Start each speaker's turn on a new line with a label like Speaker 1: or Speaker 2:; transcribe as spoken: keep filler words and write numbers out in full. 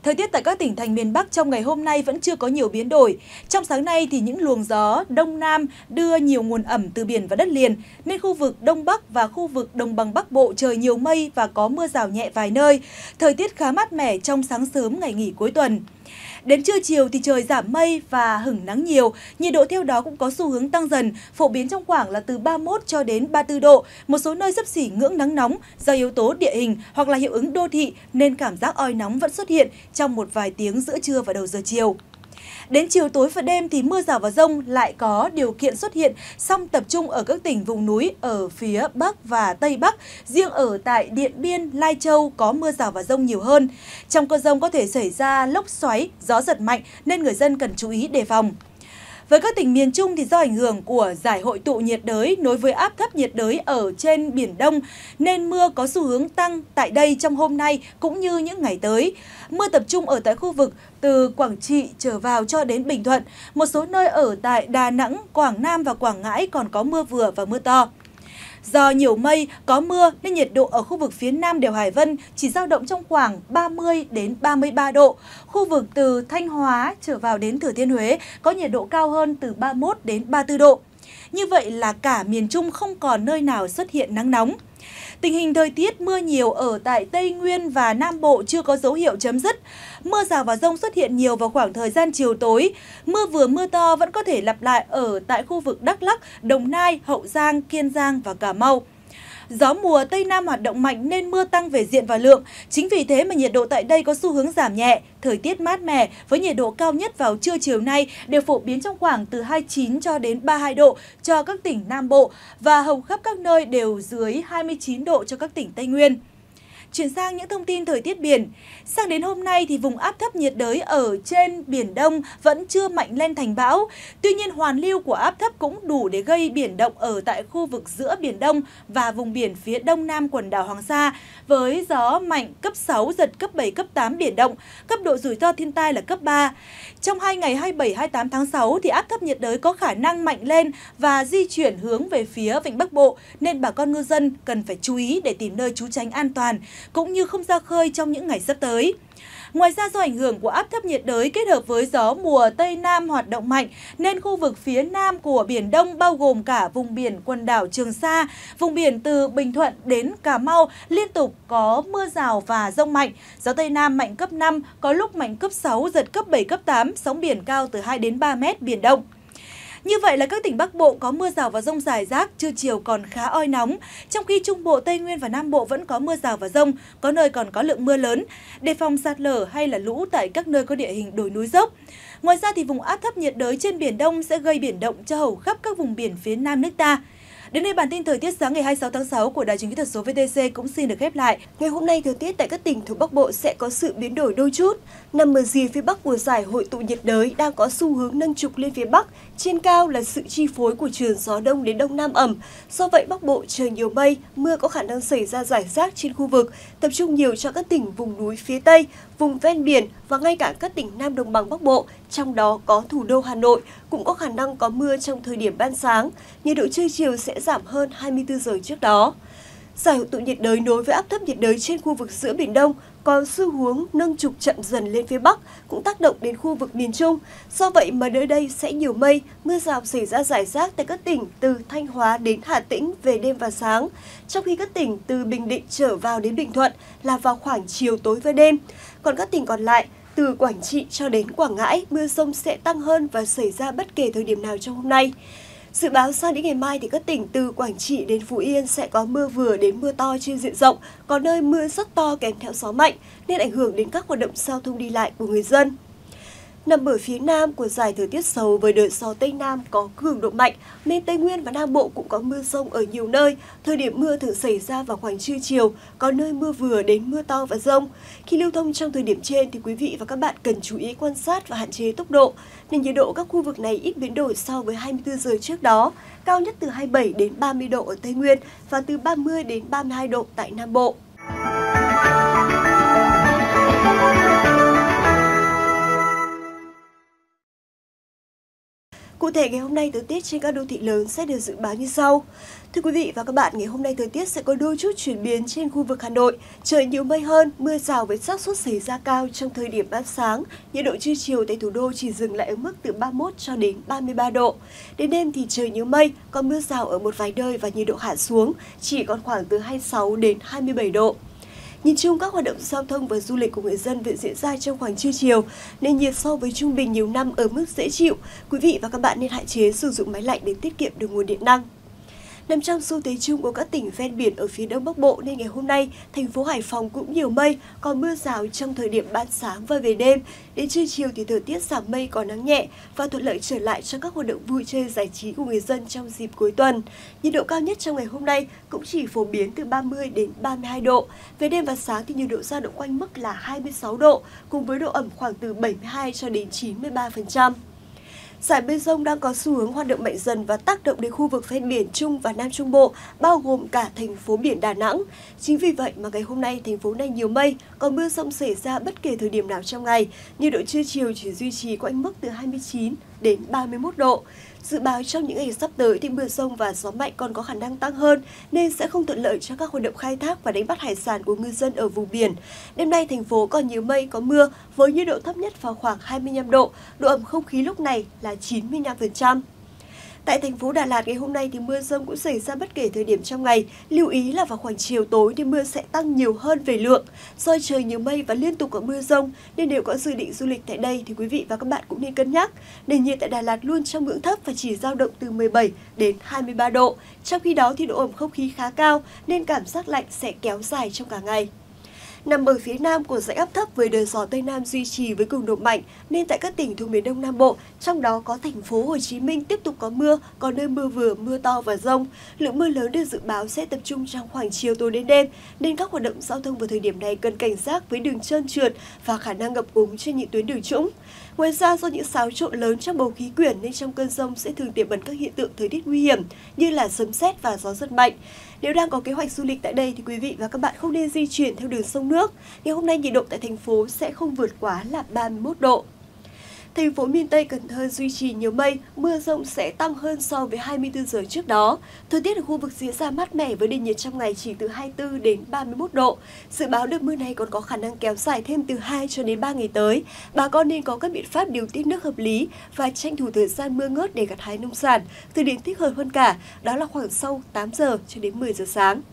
Speaker 1: Thời tiết tại các tỉnh thành miền Bắc trong ngày hôm nay vẫn chưa có nhiều biến đổi. Trong sáng nay thì những luồng gió Đông Nam đưa nhiều nguồn ẩm từ biển và đất liền, nên khu vực Đông Bắc và khu vực Đồng bằng Bắc Bộ trời nhiều mây và có mưa rào nhẹ vài nơi. Thời tiết khá mát mẻ trong sáng sớm ngày nghỉ cuối tuần. Đến trưa chiều thì trời giảm mây và hửng nắng nhiều, nhiệt độ theo đó cũng có xu hướng tăng dần, phổ biến trong khoảng là từ ba mươi mốt cho đến ba mươi tư độ, một số nơi xấp xỉ ngưỡng nắng nóng do yếu tố địa hình hoặc là hiệu ứng đô thị nên cảm giác oi nóng vẫn xuất hiện trong một vài tiếng giữa trưa và đầu giờ chiều. Đến chiều tối và đêm thì mưa rào và dông lại có điều kiện xuất hiện, song tập trung ở các tỉnh vùng núi ở phía Bắc và Tây Bắc. Riêng ở tại Điện Biên, Lai Châu có mưa rào và dông nhiều hơn. Trong cơn dông có thể xảy ra lốc xoáy, gió giật mạnh nên người dân cần chú ý đề phòng. Với các tỉnh miền Trung thì do ảnh hưởng của giải hội tụ nhiệt đới nối với áp thấp nhiệt đới ở trên Biển Đông nên mưa có xu hướng tăng tại đây trong hôm nay cũng như những ngày tới. Mưa tập trung ở tại khu vực từ Quảng Trị trở vào cho đến Bình Thuận. Một số nơi ở tại Đà Nẵng, Quảng Nam và Quảng Ngãi còn có mưa vừa và mưa to. Do nhiều mây, có mưa nên nhiệt độ ở khu vực phía Nam đèo Hải Vân chỉ dao động trong khoảng ba mươi đến ba mươi ba độ. Khu vực từ Thanh Hóa trở vào đến Thừa Thiên Huế có nhiệt độ cao hơn từ ba mươi mốt đến ba mươi tư độ. Như vậy là cả miền Trung không còn nơi nào xuất hiện nắng nóng. Tình hình thời tiết mưa nhiều ở tại Tây Nguyên và Nam Bộ chưa có dấu hiệu chấm dứt. Mưa rào và dông xuất hiện nhiều vào khoảng thời gian chiều tối. Mưa vừa mưa to vẫn có thể lặp lại ở tại khu vực Đắk Lắk, Đồng Nai, Hậu Giang, Kiên Giang và Cà Mau. Gió mùa Tây Nam hoạt động mạnh nên mưa tăng về diện và lượng. Chính vì thế mà nhiệt độ tại đây có xu hướng giảm nhẹ, thời tiết mát mẻ với nhiệt độ cao nhất vào trưa chiều nay đều phổ biến trong khoảng từ hai mươi chín cho đến ba mươi hai độ cho các tỉnh Nam Bộ và hầu khắp các nơi đều dưới hai mươi chín độ cho các tỉnh Tây Nguyên. Chuyển sang những thông tin thời tiết biển. Sang đến hôm nay thì vùng áp thấp nhiệt đới ở trên Biển Đông vẫn chưa mạnh lên thành bão. Tuy nhiên hoàn lưu của áp thấp cũng đủ để gây biển động ở tại khu vực giữa Biển Đông và vùng biển phía đông nam quần đảo Hoàng Sa với gió mạnh cấp sáu, giật cấp bảy, cấp tám biển động, cấp độ rủi ro thiên tai là cấp ba. Trong hai ngày hai mươi bảy, hai mươi tám tháng sáu thì áp thấp nhiệt đới có khả năng mạnh lên và di chuyển hướng về phía vịnh Bắc Bộ nên bà con ngư dân cần phải chú ý để tìm nơi trú tránh an toàn cũng như không ra khơi trong những ngày sắp tới. Ngoài ra do ảnh hưởng của áp thấp nhiệt đới kết hợp với gió mùa Tây Nam hoạt động mạnh nên khu vực phía Nam của Biển Đông bao gồm cả vùng biển quần đảo Trường Sa, vùng biển từ Bình Thuận đến Cà Mau liên tục có mưa rào và dông mạnh. Gió Tây Nam mạnh cấp năm, có lúc mạnh cấp sáu, giật cấp bảy, cấp tám, sóng biển cao từ hai đến ba mét biển động. Như vậy là các tỉnh Bắc Bộ có mưa rào và dông rải rác, trưa chiều còn khá oi nóng. Trong khi Trung Bộ, Tây Nguyên và Nam Bộ vẫn có mưa rào và dông, có nơi còn có lượng mưa lớn, đề phòng sạt lở hay là lũ tại các nơi có địa hình đồi núi dốc. Ngoài ra thì vùng áp thấp nhiệt đới trên Biển Đông sẽ gây biển động cho hầu khắp các vùng biển phía Nam nước ta. Đến đây bản tin thời tiết sáng ngày hai mươi sáu tháng sáu của Đài Truyền hình Kỹ thuật số vê tê xê cũng xin được khép lại.
Speaker 2: Ngày hôm nay thời tiết tại các tỉnh thuộc Bắc Bộ sẽ có sự biến đổi đôi chút. Nằm ở rìa phía Bắc của giải hội tụ nhiệt đới đang có xu hướng nâng trục lên phía Bắc. Trên cao là sự chi phối của trường gió đông đến đông nam ẩm. Do vậy Bắc Bộ trời nhiều mây, mưa có khả năng xảy ra rải rác trên khu vực, tập trung nhiều cho các tỉnh vùng núi phía Tây, vùng ven biển và ngay cả các tỉnh Nam Đồng bằng Bắc Bộ, trong đó có thủ đô Hà Nội cũng có khả năng có mưa trong thời điểm ban sáng. Nhiệt độ trưa chiều sẽ giảm hơn hai mươi tư giờ trước đó. Giải hội tụ nhiệt đới nối với áp thấp nhiệt đới trên khu vực giữa Biển Đông có xu hướng nâng trục chậm dần lên phía Bắc, cũng tác động đến khu vực miền Trung. Do vậy mà nơi đây sẽ nhiều mây, mưa rào xảy ra rải rác tại các tỉnh từ Thanh Hóa đến Hà Tĩnh về đêm và sáng. Trong khi các tỉnh từ Bình Định trở vào đến Bình Thuận là vào khoảng chiều tối và đêm. Còn các tỉnh còn lại, từ Quảng Trị cho đến Quảng Ngãi, mưa rông sẽ tăng hơn và xảy ra bất kể thời điểm nào trong hôm nay. Dự báo sang đến ngày mai thì các tỉnh từ Quảng Trị đến Phú Yên sẽ có mưa vừa đến mưa to trên diện rộng, có nơi mưa rất to kèm theo gió mạnh nên ảnh hưởng đến các hoạt động giao thông đi lại của người dân. Nằm ở phía nam của giải thời tiết xấu với đới gió Tây Nam có cường độ mạnh nên Tây Nguyên và Nam Bộ cũng có mưa rông ở nhiều nơi. Thời điểm mưa thường xảy ra vào khoảng trưa chiều, có nơi mưa vừa đến mưa to và rông. Khi lưu thông trong thời điểm trên thì quý vị và các bạn cần chú ý quan sát và hạn chế tốc độ. Nên nhiệt độ các khu vực này ít biến đổi so với hai mươi tư giờ trước đó, cao nhất từ hai mươi bảy đến ba mươi độ ở Tây Nguyên và từ ba mươi đến ba mươi hai độ tại Nam Bộ. Cụ thể ngày hôm nay thời tiết trên các đô thị lớn sẽ được dự báo như sau. Thưa quý vị và các bạn, ngày hôm nay thời tiết sẽ có đôi chút chuyển biến trên khu vực Hà Nội. Trời nhiều mây hơn, mưa rào với xác suất xảy ra cao trong thời điểm ban sáng. Nhiệt độ trưa chiều tại thủ đô chỉ dừng lại ở mức từ ba mươi mốt cho đến ba mươi ba độ. Đến đêm thì trời nhiều mây, có mưa rào ở một vài nơi và nhiệt độ hạ xuống, chỉ còn khoảng từ hai mươi sáu đến hai mươi bảy độ. Nhìn chung, các hoạt động giao thông và du lịch của người dân vẫn diễn ra trong khoảng trưa chiều, nên nhiệt so với trung bình nhiều năm ở mức dễ chịu. Quý vị và các bạn nên hạn chế sử dụng máy lạnh để tiết kiệm được nguồn điện năng. Nằm trong xu thế chung của các tỉnh ven biển ở phía Đông Bắc Bộ nên ngày hôm nay, thành phố Hải Phòng cũng nhiều mây, có mưa rào trong thời điểm ban sáng và về đêm. Đến trưa chiều thì thời tiết giảm mây, có nắng nhẹ và thuận lợi trở lại cho các hoạt động vui chơi giải trí của người dân trong dịp cuối tuần. Nhiệt độ cao nhất trong ngày hôm nay cũng chỉ phổ biến từ ba mươi đến ba mươi hai độ. Về đêm và sáng thì nhiệt độ dao động quanh mức là hai mươi sáu độ, cùng với độ ẩm khoảng từ bảy mươi hai cho đến chín mươi ba phần trăm. Giải mây rông đang có xu hướng hoạt động mạnh dần và tác động đến khu vực ven biển Trung và Nam Trung Bộ, bao gồm cả thành phố biển Đà Nẵng. Chính vì vậy mà ngày hôm nay thành phố này nhiều mây, có mưa rông xảy ra bất kể thời điểm nào trong ngày. Nhiệt độ trưa chiều chỉ duy trì quanh mức từ hai mươi chín đến ba mươi mốt độ. Dự báo trong những ngày sắp tới thì mưa rông và gió mạnh còn có khả năng tăng hơn nên sẽ không thuận lợi cho các hoạt động khai thác và đánh bắt hải sản của ngư dân ở vùng biển. Đêm nay thành phố còn nhiều mây, có mưa với nhiệt độ thấp nhất vào khoảng hai mươi lăm độ, độ ẩm không khí lúc này là chín mươi lăm phần trăm. Tại thành phố Đà Lạt ngày hôm nay thì mưa rông cũng xảy ra bất kể thời điểm trong ngày. Lưu ý là vào khoảng chiều tối thì mưa sẽ tăng nhiều hơn về lượng. Do trời nhiều mây và liên tục có mưa rông nên nếu có dự định du lịch tại đây thì quý vị và các bạn cũng nên cân nhắc. Nền nhiệt tại Đà Lạt luôn trong ngưỡng thấp và chỉ dao động từ mười bảy đến hai mươi ba độ. Trong khi đó thì độ ẩm không khí khá cao nên cảm giác lạnh sẽ kéo dài trong cả ngày. Nằm ở phía nam của dãy áp thấp với đới gió Tây Nam duy trì với cường độ mạnh nên tại các tỉnh thuộc miền Đông Nam Bộ, trong đó có thành phố Hồ Chí Minh tiếp tục có mưa, có nơi mưa vừa, mưa to và dông. Lượng mưa lớn được dự báo sẽ tập trung trong khoảng chiều tối đến đêm nên các hoạt động giao thông vào thời điểm này cần cảnh giác với đường trơn trượt và khả năng ngập úng trên những tuyến đường trũng. Ngoài ra, do những xáo trộn lớn trong bầu khí quyển nên trong cơn dông sẽ thường tiềm ẩn các hiện tượng thời tiết nguy hiểm như là sấm sét và gió giật mạnh. Nếu đang có kế hoạch du lịch tại đây thì quý vị và các bạn không nên di chuyển theo đường sông nước. Ngày hôm nay nhiệt độ tại thành phố sẽ không vượt quá là ba mươi mốt độ. Thành phố miền Tây Cần Thơ duy trì nhiều mây, mưa rông sẽ tăng hơn so với hai mươi tư giờ trước đó. Thời tiết ở khu vực diễn ra mát mẻ với nền nhiệt trong ngày chỉ từ hai mươi tư đến ba mươi mốt độ. Dự báo đợt mưa này còn có khả năng kéo dài thêm từ hai cho đến ba ngày tới. Bà con nên có các biện pháp điều tiết nước hợp lý và tranh thủ thời gian mưa ngớt để gặt hái nông sản. Thời điểm thích hợp hơn cả đó là khoảng sau tám giờ cho đến mười giờ sáng.